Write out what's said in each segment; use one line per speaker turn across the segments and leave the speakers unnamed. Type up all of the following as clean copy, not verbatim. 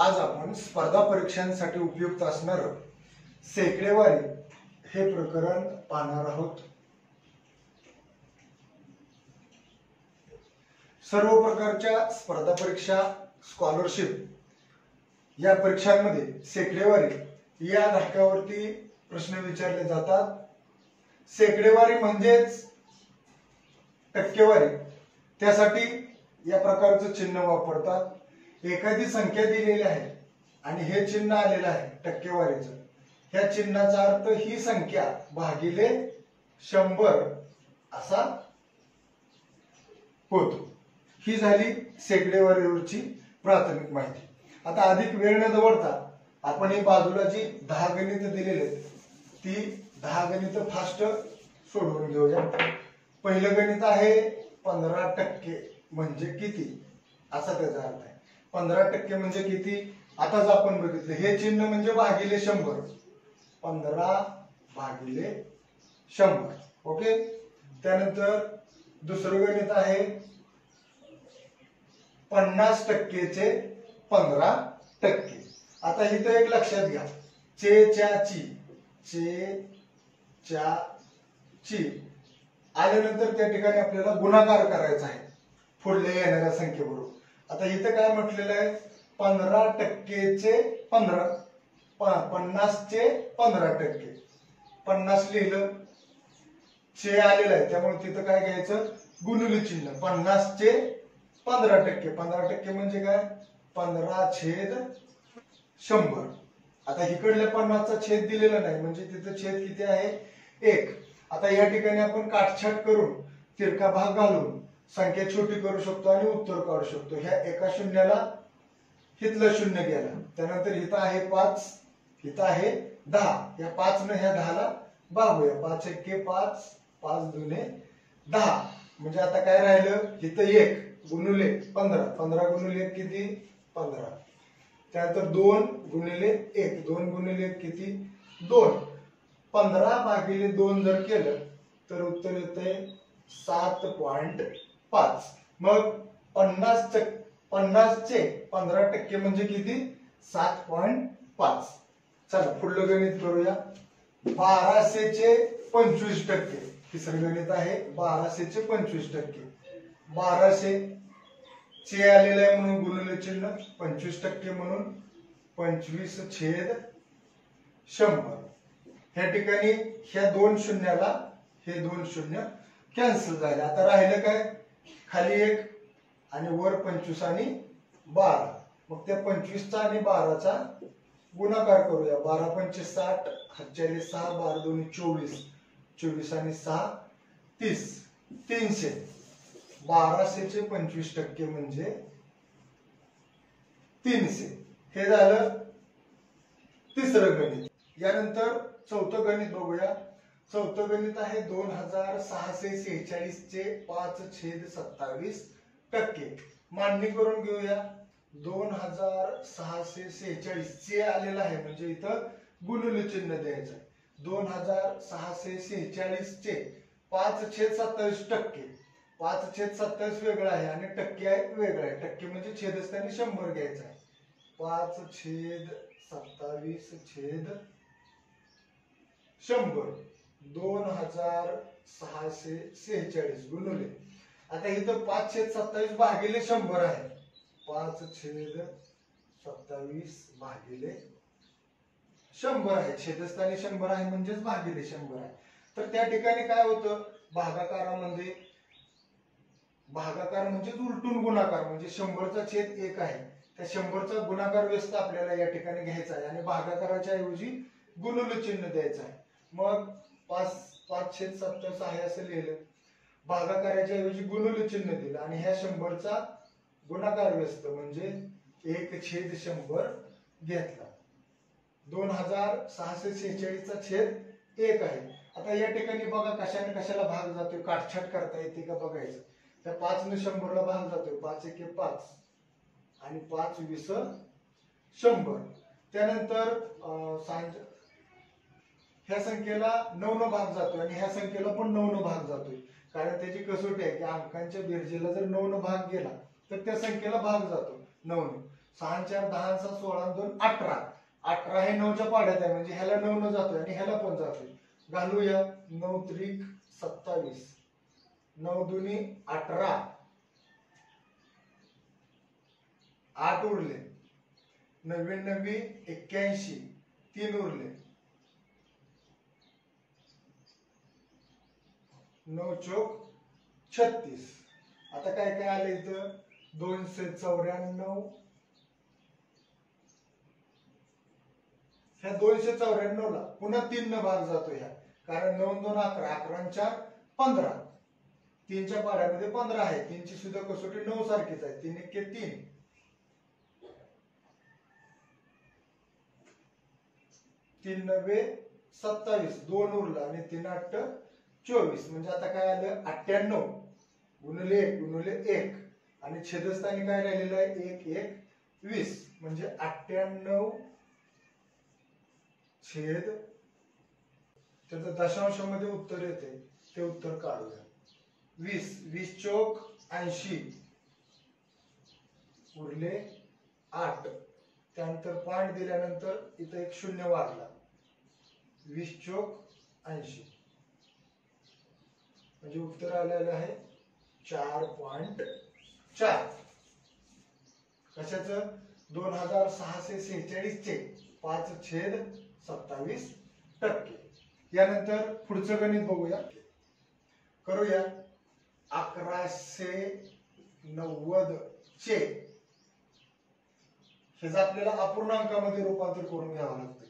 आज आपण स्पर्धा परीक्षांसाठी उपयुक्त असणार सेकडेवारी हे प्रकरण पाहणार आहोत। सर्व प्रकारच्या स्पर्धा परीक्षा, स्कॉलरशिप या परीक्षांमध्ये सेकडेवारी या धक्क्यावरती प्रश्न विचारले जातात। सेकडेवारी म्हणजेच टक्केवारी, त्यासाठी या प्रकारचं चिन्ह वापरतात। एखादी संख्या दिलेली आहे आणि हे चिन्ह आलेलं आहे टक्केवारीचं, ह्या चिन्हाचा अर्थ ही संख्या भागिले 100 असा होतो। ही झाली सेकडेवारीवरची प्राथमिक माहिती। आता अधिक वेळ न दवडता आपण ही बाजूला जी 10 गणित दिलेली आहेत ती 10 गणित फास्ट सोडवून घेऊया। पहिलं गणित आहे 15% म्हणजे किती, असा त्याचा अर्थ आहे। 15% म्हणजे किती, आताच आपण बघितलं, हे चिन्ह म्हणजे भागिले 100, 15 भागिले 100। ओके, त्यानंतर दुसरं गणित आहे 50% चे 15%। आता इथं एक लक्षात घ्या, चे च्या ची आल्यानंतर त्या ठिकाणी आपल्याला गुणाकार करायचा आहे पुढल्या येणाऱ्या संख्येबरोबर। आता इथं काय म्हटलेलं आहे, 15% चे 15, 50 चे 15%, 50 लिहिलं, चे आलेलं आहे त्यामुळे तिथं काय घ्यायचं, गुणिले चिन्ह, 50 चे 15%, 15% म्हणजे काय, 15/100। आता इकडल्या 50 चा छेद दिलेला नाही म्हणजे तिथं छेद किती आहे, 1। आता या ठिकाणी आपण काटछाट करून तिरका भाग घालून संख्या छोटी करू शकतो आणि उत्तर काढू शकतो। ह्या एका शून्याला हितलं शून्य गेला, त्यानंतर इथं आहे 5, इथं आहे 10, या 5 ने ह्या 10 ला भागूया, 5 एके 5, 5 दुने 10, म्हणजे आता काय राहिलं, इथं 1 गुणिले 15, 15 गुणिले 1 किती, 15, त्यानंतर 2 गुणिले 1, 2 गुणिले 1 किती, 2, 15 भागिले 2 जर केलं तर उत्तर येते 7.5। मग 50 चे 15% म्हणजे किती, 7.5। चला पुढलं गणित करूया, 1200 चे 25%। तिसरं गणित आहे 1200 चे 25%। 1200 चे आलेलं आहे म्हणून गुणिले चिन्ह, 25% म्हणून 25/100। ह्या ठिकाणी ह्या 2 शून्याला हे 2 शून्य कॅन्सल झाले। आता राहिलं काय, खाली 1 आणि वर 25 आणि 12, मग त्या 25 चा आणि 12 चा गुणाकार करूया। 12 पंचे 60, 40 6, 12 दोन्ही 24, 24 आणि 6 30, 300। 1200 चे 25% म्हणजे 300। हे झालं तिसरं गणित। यानंतर चौथं गणित बघूया। चौथं गणित आहे 2646 चे 5/27 मांडणी करून घेऊया। 2646 चे आलेलं आहे म्हणजे इथं गुणिले चिन्ह द्यायचं आहे। 2646 चे 5/27, 5/27 वेगळं आहे आणि टक्के आहे वेगळं आहे। टक्के म्हणजे छेदस्थानी 100 घ्यायचं आहे, 5/27/100, 2646 गुणिले, आता इथं 5/27 भागिले 100 आहे, 5/27 भागिले 100 आहे, छेदस्थानी 100 आहे म्हणजेच भागिले 100 आहे। तर त्या ठिकाणी काय होतं, भागाकारामध्ये, भागाकार म्हणजे उलटून गुणाकार, म्हणजे 100 चा छेद 1 आहे, त्या 100 चा गुणाकार व्यस्त आपल्याला या ठिकाणी घ्यायचा आहे आणि भागाकाराच्या ऐवजी गुणिले चिन्ह द्यायचं आहे। मग 5/27 आहे असं लिहिलं, भागाकाराच्या ऐवजी गुणिले चिन्ह दिलं आणि ह्या 100 चा गुणाकार व्यस्त म्हणजे 1/100 घेतला। 2646 चा छेद 1 आहे। आता या ठिकाणी बघा कशाने कशाला भाग जातोय, काटछाट करता येते का बघायचं। त्या 5 ने 100 ला भाग जातोय, 5 एके 5 आणि 5/20, 100। त्यानंतर ह्या संख्येला 9 न भाग जातोय आणि ह्या संख्येला पण 9 न भाग जातोय, कारण त्याची कसोटी आहे की अंकांच्या बेरजेला जर 9 न भाग गेला तर त्या संख्येला भाग जातो 9 ने। 6 4 10 6 16 2 18. 18 हे 9च्या पाड्यात आहे म्हणजे ह्याला 9 न जातोय आणि ह्याला पण जातोय. घालूया 9 त्रिक 27, 9 दुनी 18, 8 उरले, 99 81, 3 उरले, 9 चौक 36. आता काय काय आलं इथं 294. ह्या 294 ला पुन्हा 3 न भाग जातो ह्या, कारण 9 2 11, 11 15, 3च्या पाड्यामध्ये 15 आहे. 3ची सुद्धा कसोटी 9 सारखीच आहे. 3 1 3, 3 9 27, 2 उरला आणि 3 8 24. म्हणजे आता काय आलं 98 गुणिले 1 गुणिले 1 आणि छेदस्थानी काय राहिलेलं आहे 1 1 20. म्हणजे 98 छेद त्याचं दशांशामध्ये उत्तर येते ते उत्तर काढूया. 20 20 चौक 80 उरले 8. त्यानंतर पॉइंट दिल्यानंतर इथं एक शून्य वाढला. 20 चौक 80 म्हणजे उत्तर आलेलं आहे 4.4. कशाचं 2646 चे 5/27. यानंतर पुढचं गणित बघूया. करूया 1190 चे हे आपल्याला अपूर्णांकामध्ये रूपांतर करून घ्यावं लागतं.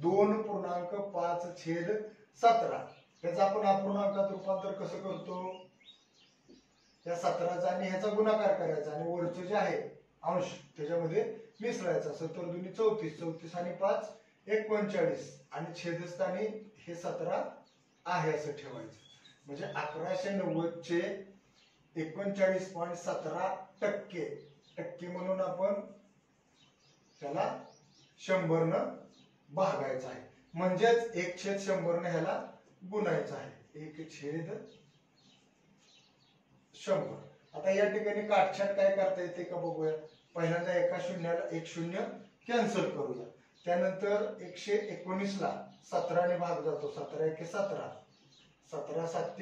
2.5/17. त्याचं आपण अपूर्णांकात रूपांतर कसं करतो, या 17चा आणि ह्याचा गुणाकार करायचा आणि वरचं जे आहे अंश त्याच्यामध्ये मिसळायचा. 17 दुनी 34, 34 आणि 5 39 आणि छेदस्थानी हे 17 आहे असं ठेवायचं. म्हणजे 1190 चे 39.17% टक्के म्हणून आपण त्याला 100 न भागायचं आहे. म्हणजेच 1/100 ने ह्याला गुणायचं आहे. 1/100. आता या ठिकाणी काटछाट काय करता येते का बघूया. पहिल्यांदा एका शून्याला एक शून्य कॅन्सल करूया. त्यानंतर 119 ला 17 ने भाग जातो. 17 1 17, 17 7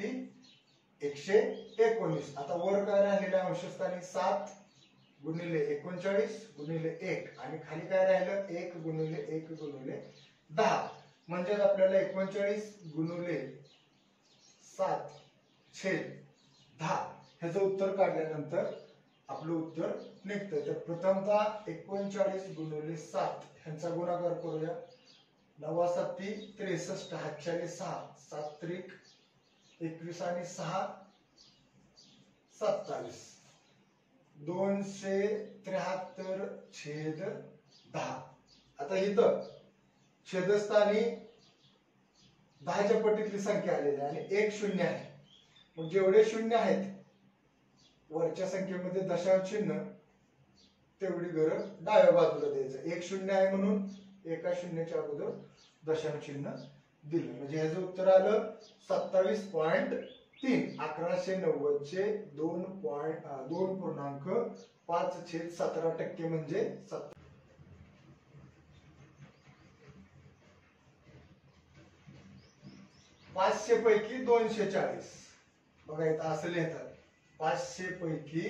119. आता वर काय राहिलेलं अंशस्थानी 7 गुणिले 39 गुणिले 1 आणि खाली काय राहिलं 1 गुणिले 1 गुणिले 10. म्हणजे आपल्याला 39 गुणिले 7 छेद 10 ह्याचं उत्तर काढल्यानंतर आपलं उत्तर निघतं. तर प्रथमतः 39 गुणिले 7 ह्यांचा गुणाकार करूया. 9 7 63, 46 6, 7 त्रिक 21 आणि 6 27. 273 छेद 10. आता इथं छेदस्थानी 10च्या पटीतली संख्या आलेली आहे आणि एक शून्य आहे. मग जेवढे शून्य आहेत वरच्या संख्येमध्ये दशांश चिन्ह तेवढी गरज डाव्या बाजूला द्यायचं. एक शून्य आहे म्हणून एका शून्याच्या अगोदर दशांश चिन्ह दिलं. म्हणजे ह्याचं उत्तर आलं 27.3. 1190 चे 2.5/17% म्हणजे 500 पैकी 240. बघा इथं असं लिहितात 500 पैकी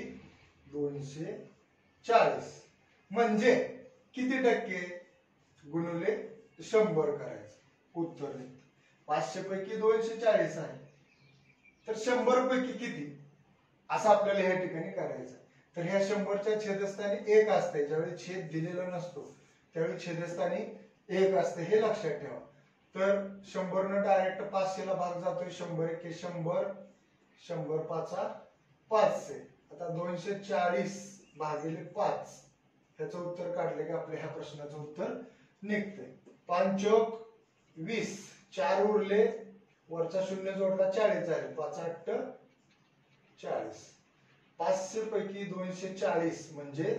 240 म्हणजे किती टक्के गुणिले 100 करायचं. उत्तर 500 पैकी 240 आहे तर 100 पैकी किती असं आपल्याला या ठिकाणी करायचं. तर ह्या 100च्या छेदस्थानी 1 असते. ज्यावेळी छेद दिलेला नसतो त्यावेळी छेदस्थानी 1 असते हे लक्षात ठेवा. तर 100 न डायरेक्ट 500 ला भाग जातोय. 100 1 100, 100 5 500. आता 240 भागिले 5 ह्याचं उत्तर काढले की आपल्या ह्या प्रश्नाचं उत्तर निघतंय. 5 चौक 20, 4 उरले, वरचा शून्य जोडला 40 झाले. 5 8 40. 500 पैकी 240 म्हणजे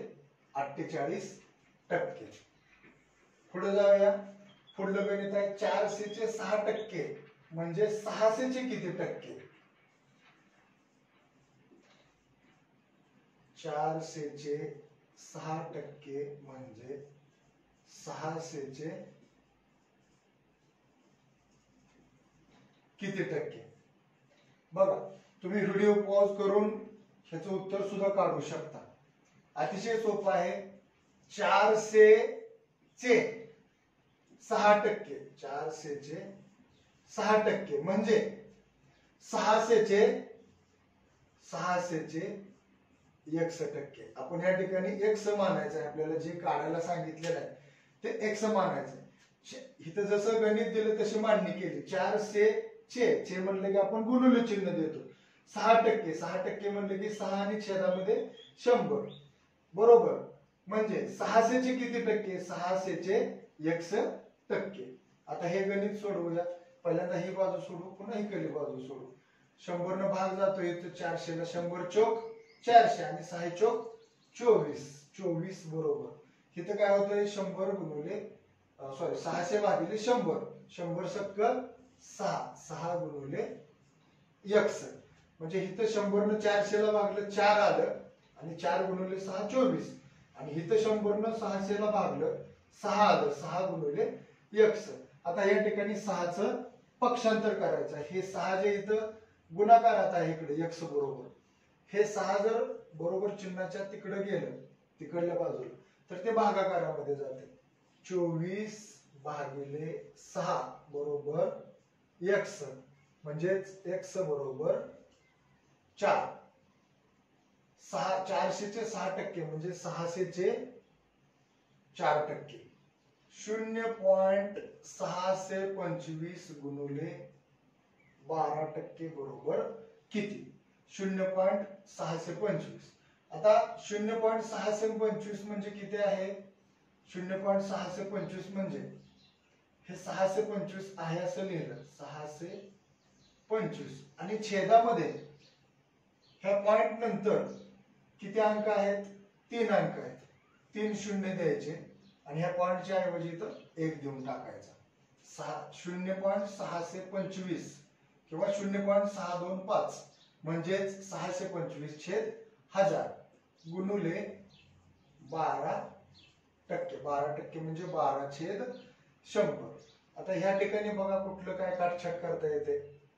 48%. पुढे जाऊया. पुढलं गणित आहे 400 चे 6% म्हणजे 600 चे किती टक्के. 400 चे 6% म्हणजे 600चे किती टक्के? बघा, तुम्ही व्हिडिओ पॉज करून ह्याचं उत्तर सुद्धा काढू शकता. अतिशय सोपं आहे. 400चे 6%, 400चे 6% म्हणजे 600चे 1% आपण या ठिकाणी एक्स मानायचं आहे. आपल्याला जे काढायला सांगितलेलं आहे ते एक्स मानायचं आहे. इथं जसं गणित दिलं तशी मांडणी केली. 400चे म्हणलं की आपण गुणुले चिन्ह देतो. 6% म्हणलं की 6 आणि छेदामध्ये 100 बरोबर. म्हणजे 600चे किती टक्के? 600चे 1%. आता हे गणित सोडवूया. पहिल्यांदा ही बाजू सोडू, पुन्हा इकडली बाजू सोडू. 100 न भाग जातो इथं 400 ला. 100 चोक 400 आणि 6 चोक 24 बरोबर. इथं काय होतंय? 100 गुणुले 600 भागिले 100. 100 सक्क 6 गुणुले x. म्हणजे इथं 100 न 400 ला भागलं 4 आलं आणि 4 गुणुले 6 24. आणि इथं 100 न 600 ला भागलं 6 आलं. 6 गुणुले x. आता या ठिकाणी 6चं पक्षांतर करायचं आहे. हे 6 जे इथं गुणाकारात आहे इकडे x बरोबर. हे 6 जर बरोबर चिन्हाच्या तिकडे गेलं, तिकडल्या बाजूला, तर ते भागाकारामध्ये जाते. 24 भागिले 6 बरोबर x. म्हणजेच x बरोबर 4. 400चे 6% म्हणजे 600चे 4%. 0.625 गुणुले 12% बरोबर किती? 0.625. आता 0.625 म्हणजे किती आहे? 0.625 म्हणजे हे 625 आहे असं लिहिलं. 625 आणि छेदामध्ये ह्या पॉइंट नंतर किती अंक आहेत? 3 अंक आहेत. 3 शून्य द्यायचे आणि ह्या पॉइंटच्या ऐवजी इथं 1 देऊन टाकायचा. 0.625 किंवा 0.625 म्हणजेच 625 छेद 1000 गुणुले 12%. 12% म्हणजे 12 छेद 100. आता ह्या ठिकाणी बघा कुठलं काय काटछाट करता येते.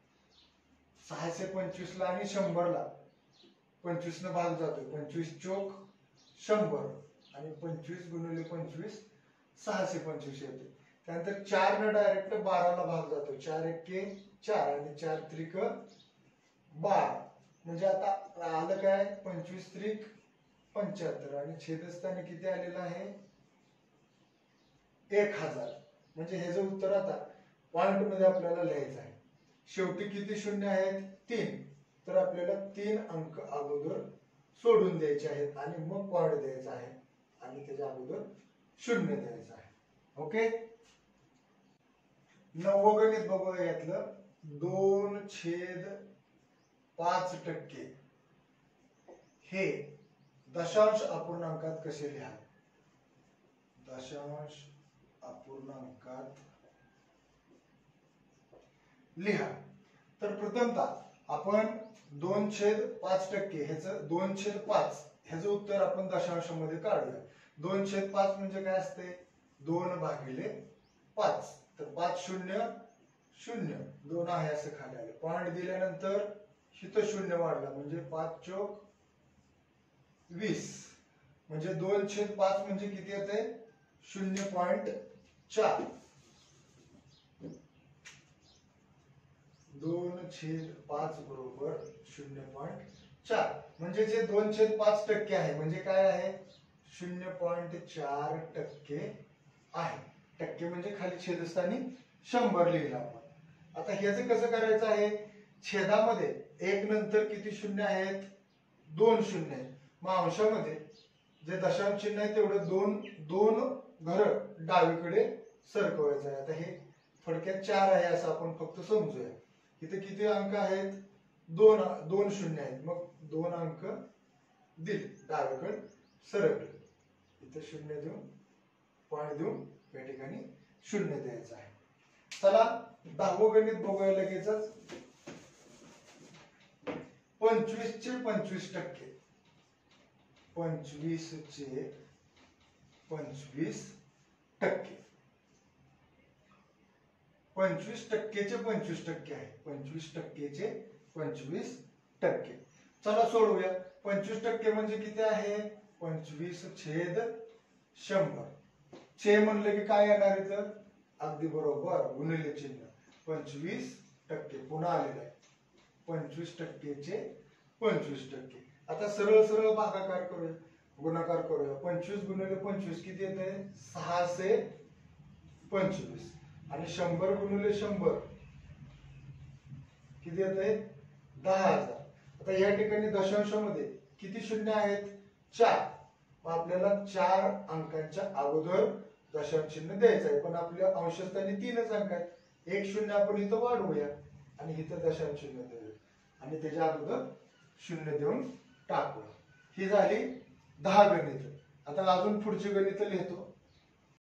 625 ला आणि 100 ला 25 न भाग जातोय. 25 चोक 100 आणि 25 गुणुले 25 625 येते. त्यानंतर 4 न डायरेक्ट 12 ला भाग जातो. 4 एके 4 आणि 4 त्रिक 12. म्हणजे आता आलं काय? 25 त्रिक 75 आणि छेदस्थानी किती आलेलं आहे? 1000. म्हणजे हे जे उत्तर आता पॉइंट मध्ये आपल्याला लिहायचं आहे. शेवटी किती शून्य आहेत? 3. तर आपल्याला 3 अंक अगोदर सोडून द्यायचे आहेत आणि मग पॉइंट द्यायचा आहे आणि त्याच्या अगोदर शून्य द्यायचं आहे. ओके. 9वं गणित बघूया यातलं. 2/5% हे दशांश अपूर्णांकात कसे लिहा? दशांश अपूर्णांकात लिहा. तर प्रथमतः आपण 2/5% ह्याचं 2/5 ह्याचं उत्तर आपण दशांशामध्ये काढूया. 2/5 म्हणजे काय असते? 2 भागिले 5. तर 5 0 0 2 आहे असं खाली आलं. पॉइंट दिल्यानंतर इथं 0 वाढला म्हणजे 5 चोक 20. म्हणजे 2/5 म्हणजे किती येते? 0.4. 2/5 बरोबर 0.4. म्हणजे जे 2/5% आहे म्हणजे काय आहे? 0.4% आहे. टक्के म्हणजे खाली छेदस्थानी 100 लिहिलं आपण. आता ह्याचं कसं करायचं आहे? छेदामध्ये 1 नंतर किती शून्य आहेत? 2 शून्य आहेत. मग अंशामध्ये जे दशांश चिन्ह आहे तेवढं 2 घर डावीकडे सरकवायचं आहे. आता हे थोडक्यात 4 आहे असं आपण फक्त समजूया. इथे किती अंक आहेत? 2 शून्य आहेत. मग 2 अंक दिले डावीकडे सरकले. इथे 0 देऊन पॉइंट देऊन या ठिकाणी 0 द्यायचं आहे. चला 10वं गणित बघूया लगेचच. 25 चे 25%. 25चे 25%. 25%चे 25% आहे. 25%चे 25%. चला सोडवूया. 25% म्हणजे किती आहे? 25/100. छे म्हणलं की काय येणार इथं? अगदी बरोबर, गुणिले चिन्ह. 25%. पुन्हा आलेलं आहे. 25%चे 25%. आता सरळ सरळ भागाकार करूया, गुणाकार करूया. 25 गुणिले 25 किती येते? 625. आणि 100 गुणिले 100 किती येते? 10,000. आता या ठिकाणी दशांशामध्ये किती शून्य आहेत? 4. आपल्याला 4 अंकांच्या अगोदर दशांश चिन्ह द्यायचं आहे, पण आपल्या अंशस्थानी 3च अंक आहेत. एक शून्य आपण इथं वाढवूया आणि इथं दशांश चिन्ह देऊया आणि त्याच्या अगोदर शून्य देऊन टाकूया. ही झाली 10 गणित. आता अजून पुढची गणित लिहितो.